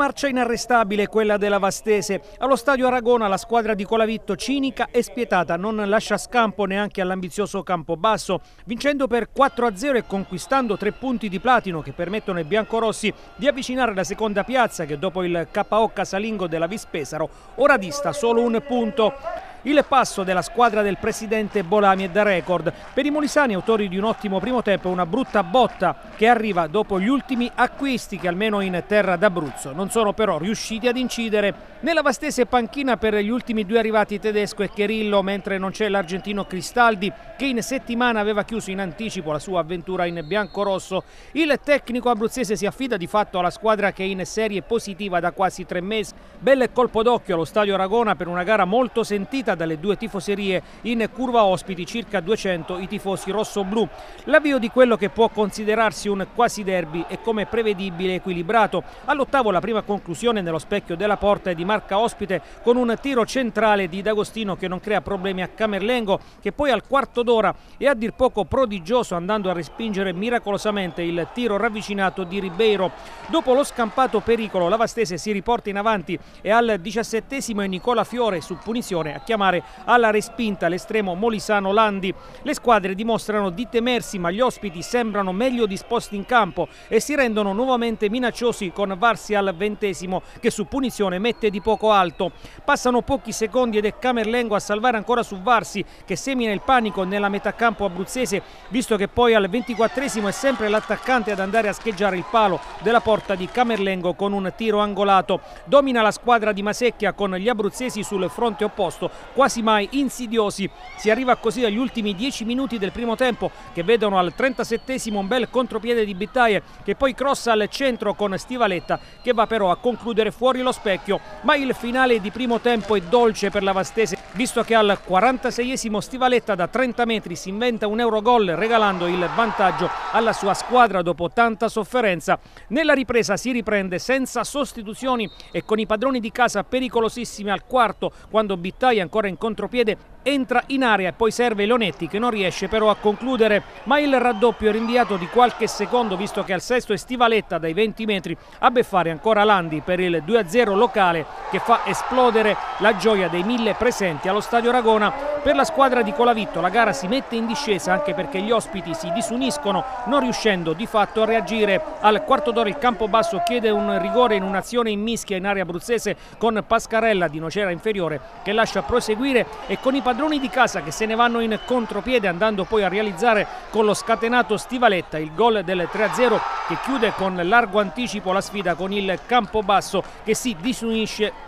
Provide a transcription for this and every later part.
Marcia inarrestabile quella della Vastese. Allo stadio Aragona la squadra di Colavitto, cinica e spietata, non lascia scampo neanche all'ambizioso Campobasso, vincendo per 4-0 e conquistando 3 punti di platino che permettono ai biancorossi di avvicinare la seconda piazza, che dopo il KO casalingo della Vispesaro ora dista solo un punto. Il passo della squadra del presidente Bolami è da record. Per i molisani, autori di un ottimo primo tempo, una brutta botta che arriva dopo gli ultimi acquisti che almeno in terra d'Abruzzo non sono però riusciti ad incidere. Nella Vastese panchina per gli ultimi 2 arrivati Tedesco e Cherillo, mentre non c'è l'argentino Cristaldi che in settimana aveva chiuso in anticipo la sua avventura in biancorosso. Il tecnico abruzzese si affida di fatto alla squadra che è in serie positiva da quasi 3 mesi. Bel colpo d'occhio allo stadio Aragona per una gara molto sentita dalle 2 tifoserie, in curva ospiti circa 200 i tifosi rosso-blu. L'avvio di quello che può considerarsi un quasi derby è come prevedibile equilibrato. All'8º la prima conclusione nello specchio della porta è di marca ospite con un tiro centrale di D'Agostino che non crea problemi a Camerlengo, che poi al quarto d'ora è a dir poco prodigioso andando a respingere miracolosamente il tiro ravvicinato di Ribeiro. Dopo lo scampato pericolo la Vastese si riporta in avanti e al 17° è Nicola Fiore su punizione a chiamare alla respinta l'estremo molisano Landi. Le squadre dimostrano di temersi, ma gli ospiti sembrano meglio disposti in campo e si rendono nuovamente minacciosi con Varsi al 20° che su punizione mette di poco alto. Passano pochi secondi ed è Camerlengo a salvare ancora su Varsi, che semina il panico nella metà campo abruzzese, visto che poi al 24° è sempre l'attaccante ad andare a scheggiare il palo della porta di Camerlengo con un tiro angolato. Domina la squadra di Masecchia con gli abruzzesi sul fronte opposto, quasi mai insidiosi. Si arriva così agli ultimi 10 minuti del primo tempo, che vedono al 37° un bel contropiede di Bittaie che poi crossa al centro con Stivaletta, che va però a concludere fuori lo specchio. Ma il finale di primo tempo è dolce per la Vastese, visto che al 46° Stivaletta da 30 metri si inventa un Eurogol regalando il vantaggio alla sua squadra dopo tanta sofferenza. Nella ripresa si riprende senza sostituzioni e con i padroni di casa pericolosissimi al quarto, quando Bittaie ancora in contropiede entra in area e poi serve Leonetti, che non riesce però a concludere. Ma il raddoppio è rinviato di qualche secondo, visto che al 6° è Stivaletta dai 20 metri a beffare ancora Landi per il 2-0 locale, che fa esplodere la gioia dei 1000 presenti allo stadio Aragona. Per la squadra di Colavitto la gara si mette in discesa, anche perché gli ospiti si disuniscono, non riuscendo di fatto a reagire. Al quarto d'ora il Campobasso chiede un rigore in un'azione in mischia in area abruzzese con Pascarella di Nocera inferiore, che lascia proseguire, e con i padroni di casa che se ne vanno in contropiede, andando poi a realizzare con lo scatenato Stivaletta il gol del 3-0 che chiude con largo anticipo la sfida con il Campobasso che si disunisce.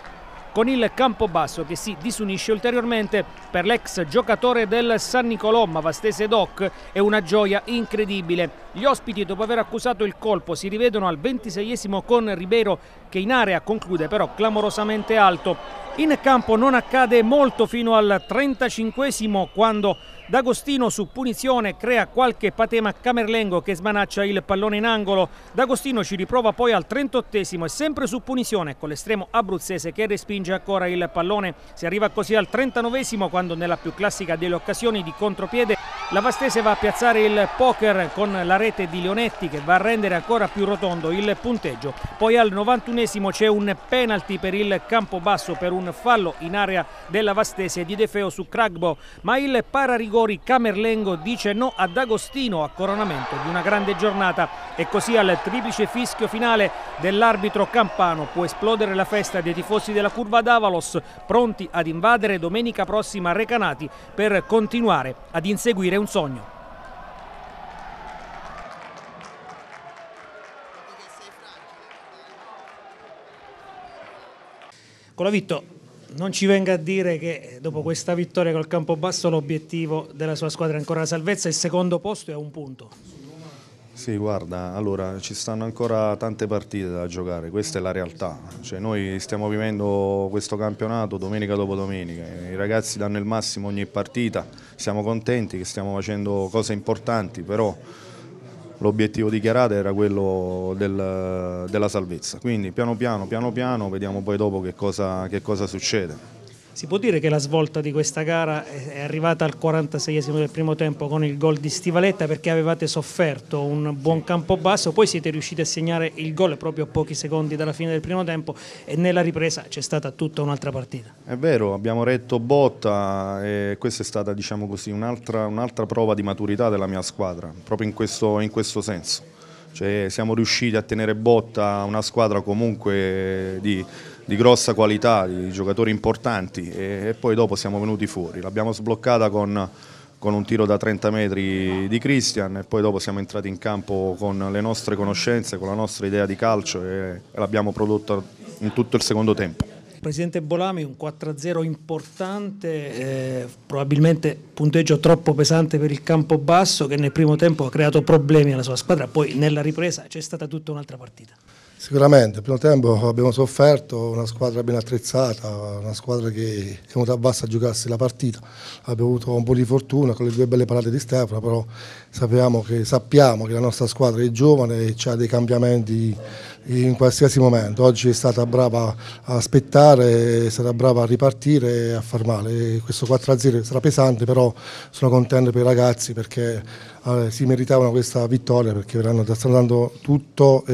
Ulteriormente per l'ex giocatore del San Nicolò, ma Vastese Doc, è una gioia incredibile. Gli ospiti, dopo aver accusato il colpo, si rivedono al 26° con Ribeiro, che in area conclude però clamorosamente alto. In campo non accade molto fino al 35°, quando D'Agostino su punizione crea qualche patema a Camerlengo, che smanaccia il pallone in angolo. D'Agostino ci riprova poi al 38° e sempre su punizione con l'estremo abruzzese che respinge ancora il pallone. Si arriva così al 39°, quando nella più classica delle occasioni di contropiede la Vastese va a piazzare il poker con la rete di Leonetti, che va a rendere ancora più rotondo il punteggio. Poi al 91° c'è un penalty per il Campobasso per un fallo in area della Vastese di De Feo su Cragbo, ma il pararigori Camerlengo dice no ad Agostino, a coronamento di una grande giornata. E così al triplice fischio finale dell'arbitro campano può esplodere la festa dei tifosi della curva d'Avalos, pronti ad invadere domenica prossima Recanati per continuare ad inseguire un sogno. Colavitto, non ci venga a dire che dopo questa vittoria col Campobasso l'obiettivo della sua squadra è ancora la salvezza, il secondo posto è a 1 punto. Sì, guarda, allora ci stanno ancora tante partite da giocare, questa è la realtà. Cioè, noi stiamo vivendo questo campionato domenica dopo domenica, i ragazzi danno il massimo ogni partita, siamo contenti che stiamo facendo cose importanti, però l'obiettivo dichiarato era quello della salvezza. Quindi piano piano, vediamo poi dopo che cosa succede. Si può dire che la svolta di questa gara è arrivata al 46esimo del primo tempo con il gol di Stivaletta, perché avevate sofferto un buon Campobasso, poi siete riusciti a segnare il gol proprio a pochi secondi dalla fine del primo tempo e nella ripresa c'è stata tutta un'altra partita. È vero, abbiamo retto botta e questa è stata, diciamo così, un'altra prova di maturità della mia squadra, proprio in questo senso. Cioè, siamo riusciti a tenere botta a una squadra comunque di grossa qualità, di giocatori importanti e poi dopo siamo venuti fuori. L'abbiamo sbloccata con un tiro da 30 metri di Christian e poi dopo siamo entrati in campo con le nostre conoscenze, con la nostra idea di calcio e l'abbiamo prodotta in tutto il secondo tempo. Presidente Bolami, un 4-0 importante, probabilmente punteggio troppo pesante per il Campobasso che nel primo tempo ha creato problemi alla sua squadra, poi nella ripresa c'è stata tutta un'altra partita. Sicuramente, il primo tempo abbiamo sofferto, una squadra ben attrezzata, una squadra che è venuta a bassa a giocarsi la partita, abbiamo avuto un po' di fortuna con le due belle parate di Stefano, però sappiamo che la nostra squadra è giovane e ha dei cambiamenti in qualsiasi momento. Oggi è stata brava a aspettare, è stata brava a ripartire e a far male. Questo 4-0 sarà pesante, però sono contento per i ragazzi perché si meritavano questa vittoria, perché stanno dando tutto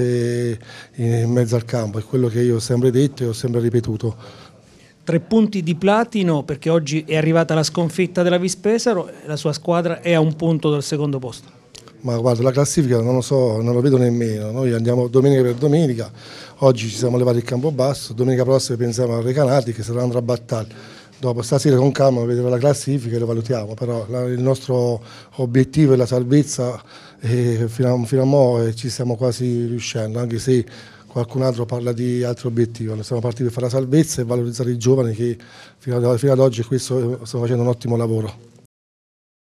in mezzo al campo, è quello che io ho sempre detto e ho sempre ripetuto. 3 punti di platino perché oggi è arrivata la sconfitta della Vispesaro e la sua squadra è a 1 punto dal secondo posto. Ma guarda, la classifica non lo so, non lo vedo nemmeno, noi andiamo domenica per domenica, oggi ci siamo levati il Campobasso, domenica prossima pensiamo a Recanati che sarà un'altra battaglia, dopo stasera con calma vedremo la classifica e lo valutiamo, però il nostro obiettivo è la salvezza e fino a mo' ci stiamo quasi riuscendo, anche se qualcun altro parla di altri obiettivi. Noi siamo partiti per fare la salvezza e valorizzare i giovani che fino ad oggi questo stanno facendo un ottimo lavoro.